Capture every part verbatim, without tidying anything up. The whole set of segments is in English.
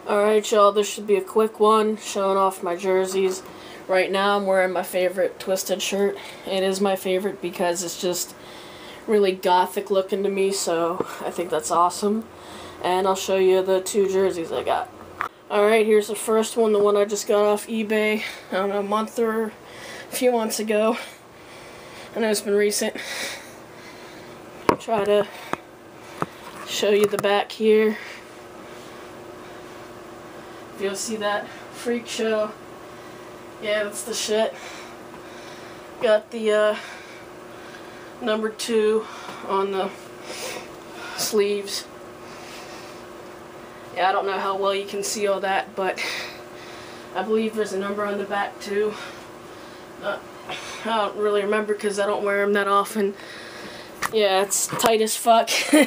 Alright y'all, this should be a quick one showing off my jerseys. Right now I'm wearing my favorite Twisted shirt. It is my favorite because it's just really gothic looking to me, so I think that's awesome. And I'll show you the two jerseys I got. Alright, here's the first one, the one I just got off eBay, I don't know, a month or a few months ago. I know it's been recent. I'll try to show you the back here. If you'll see that freak show, yeah, that's the shit. Got the uh, number two on the sleeves. Yeah, I don't know how well you can see all that, but I believe there's a number on the back too. Uh, I don't really remember because I don't wear them that often. Yeah, it's tight as fuck.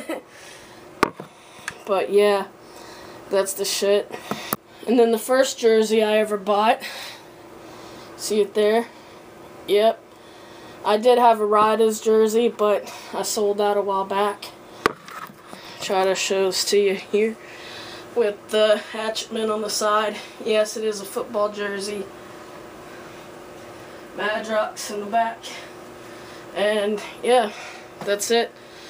But yeah, that's the shit. And then the first jersey I ever bought, see it there? Yep. I did have a Riders jersey, but I sold that a while back. Try to show this to you here. With the Hatchetman on the side. Yes, it is a football jersey. Madrox in the back. And yeah, that's it.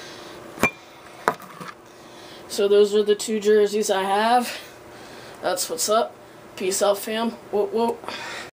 So those are the two jerseys I have. That's what's up. Peace out, fam. Whoop, whoop.